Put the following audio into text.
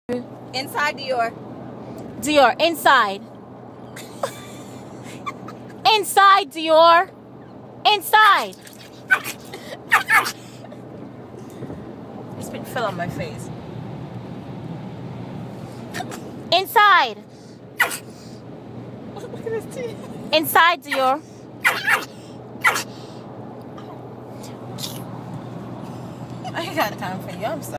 Inside Dior. Dior, inside. Inside, Dior. Inside. It's been fill on my face. Inside. Look at his teeth. Inside, Dior. I ain't got time for you. I'm sorry.